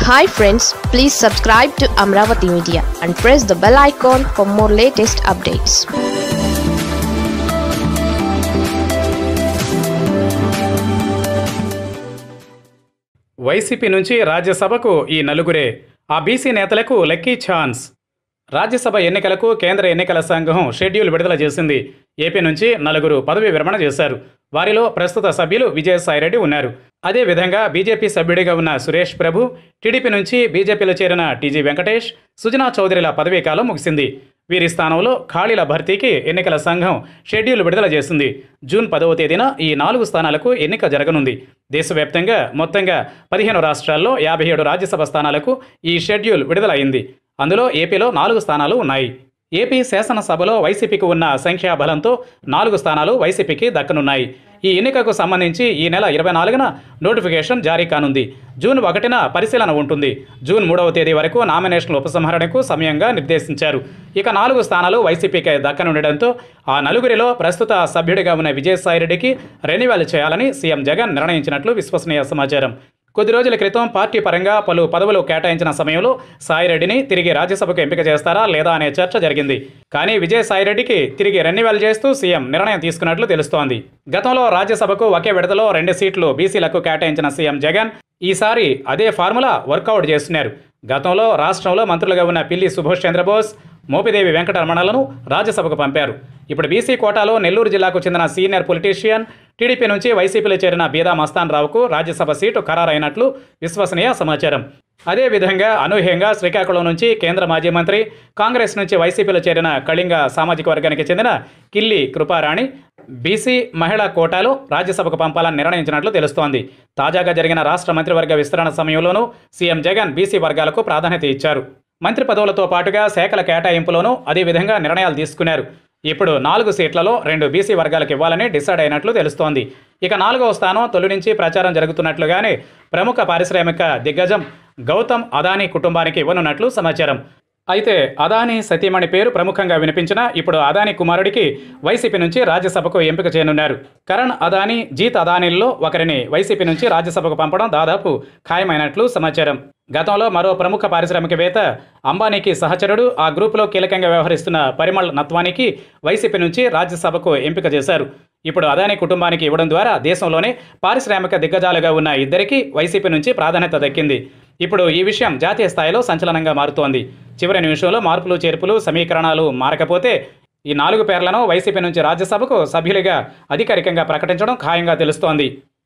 Hi friends, please subscribe to Amaravathi Media and press the bell icon for more latest updates. YCP నుంచి రాజ్యసభకు ఈ నలుగురే ఆ BC నేతలకు లక్కీ ఛాన్స్. రాజ్యసభ ఎన్నికలకు కేంద్ర ఎన్నికల సంఘం షెడ్యూల్ విడుదల చేసింది. ఏపీ నుంచి నలుగురు పదవీ విరమణ చేశారు. వారిలో ప్రస్తుత సభ్యులు విజయసాయిరెడ్డి ఉన్నారు. అదేవిధంగా బీజేపీ సభ్యుడిగా ఉన్న సురేష్ ప్రభు, టీడీపీ నుంచి బీజేపీలో చేరిన టీజీ వెంకటేష్, సుజనా చౌదరిల పదవీ కాలం ముగిసింది. వీరి స్థానంలో ఖాళీల భర్తీకి ఎన్నికల సంఘం షెడ్యూల్ విడుదల చేసింది. జూన్ 10వ తేదీన ఈ 4 స్థానాలకు ఎన్నిక జరగనుంది. దేశవ్యాప్తంగా మొత్తంగా 15 రాష్ట్రాల్లో 57 రాజ్యసభ స్థానాలకు ఈ షెడ్యూల్ విడుదలైంది. అందులో ఏపీలో 4 స్థానాలు ఉన్నాయి. ఏపీ శాసనసభలో వైసీపీకి ఉన్న సంఖ్యాబలంతో 4 స్థానాలు వైసీపీకి దక్కనున్నాయి. ఈ ఎన్నికకు సంబంధించి ఈ నెల 24న నోటిఫికేషన్ జారీ కానుంది. జూన్ 1న పరిశీలన ఉంటుంది. జూన్ 3వ తేదీ వరకు నామినేషన్ల ఉపసంహరణకు సమయంగా నిర్దేశించారు. ఇక 4 స్థానాలు వైసీపీకి దక్కనుండడంతో ఆ నలుగురిలో ప్రస్తుత సభ్యుడిగా ఉన్న విజయసాయిరెడ్డికి రెన్యువల్ చేయాలని సీఎం జగన్ నిర్ణయించినట్లు విశ్వసనీయ సమాచారం. కొద్ది రోజుల క్రితం పార్టీ పరంగా పలు పదవులు కేటాయించిన సమయంలో సాయిరెడ్డిని తిరిగి రాజ్యసభకు ఎంపిక చేస్తారా లేదా అనే చర్చ జరిగింది. కానీ విజయసాయిరెడ్డికి తిరిగి రెన్యువల్ చేస్తూ సీఎం నిర్ణయం తీసుకున్నట్లు తెలుస్తోంది. గతంలో రాజ్యసభకు ఒకే విడతలో 2 సీట్లు బీసీలకు కేటాయించిన సీఎం జగన్ ఈసారి అదే ఫార్ములా వర్కౌట్ చేస్తున్నారు. గతంలో రాష్ట్రంలో మంత్రులుగా ఉన్న పిల్లి సుభాష్ చంద్రబోస్, మోపిదేవి వెంకటరమణలను రాజ్యసభకు పంపారు. ఇప్పుడు బీసీ కోటాలో నెల్లూరు జిల్లాకు చెందిన సీనియర్ పొలిటీషియన్, టీడీపీ నుంచి వైసీపీలో చేరిన బీదా మస్తాన్ రావుకు రాజ్యసభ సీటు ఖరారైనట్లు విశ్వసనీయ సమాచారం. అదేవిధంగా అనూహ్యంగా శ్రీకాకుళం నుంచి కేంద్ర మాజీ మంత్రి, కాంగ్రెస్ నుంచి వైసీపీలో చేరిన కళింగ సామాజిక వర్గానికి చెందిన కిల్లి కృపారాణి బీసీ మహిళా కోటాలో రాజ్యసభకు పంపాలని నిర్ణయించినట్లు తెలుస్తోంది. తాజాగా జరిగిన రాష్ట్ర మంత్రివర్గ విస్తరణ సమయంలోనూ సీఎం జగన్ బీసీ వర్గాలకు ప్రాధాన్యత ఇచ్చారు. మంత్రి పదవులతో పాటుగా శాఖల కేటాయింపులోనూ అదేవిధంగా నిర్ణయాలు తీసుకున్నారు. ఇప్పుడు 4 సీట్లలో 2 బీసీ వర్గాలకు ఇవ్వాలని డిసైడ్ అయినట్లు తెలుస్తోంది. ఇక 4వ స్థానం తొలి నుంచి ప్రచారం జరుగుతున్నట్లుగానే ప్రముఖ పారిశ్రామిక దిగ్గజం గౌతమ్ అదానీ కుటుంబానికి ఇవ్వనున్నట్లు సమాచారం. అయితే అదానీ సతీమణి పేరు ప్రముఖంగా వినిపించినా ఇప్పుడు అదానీ కుమారుడికి వైసీపీ నుంచి రాజ్యసభకు ఎంపిక చేయనున్నారు. కరణ్ అదానీ, జీత్ అదానీల్లో ఒకరిని వైసీపీ నుంచి రాజ్యసభకు పంపడం దాదాపు ఖాయమైనట్లు సమాచారం. గతంలో మరో ప్రముఖ పారిశ్రామికవేత్త అంబానీకి సహచరుడు, ఆ గ్రూపులో కీలకంగా వ్యవహరిస్తున్న పరిమళ్ నత్వానీకి వైసీపీ నుంచి రాజ్యసభకు ఎంపిక చేశారు. ఇప్పుడు అదానీ కుటుంబానికి ఇవ్వడం ద్వారా దేశంలోనే పారిశ్రామిక దిగ్గజాలుగా ఉన్న ఇద్దరికీ వైసీపీ నుంచి ప్రాధాన్యత దక్కింది. ఇప్పుడు ఈ విషయం జాతీయ స్థాయిలో సంచలనంగా మారుతోంది. చివరి నిమిషంలో మార్పులు చేర్పులు సమీకరణాలు మారకపోతే ఈ 4 పేర్లను వైసీపీ నుంచి రాజ్యసభకు సభ్యులుగా అధికారికంగా ప్రకటించడం ఖాయంగా తెలుస్తోంది.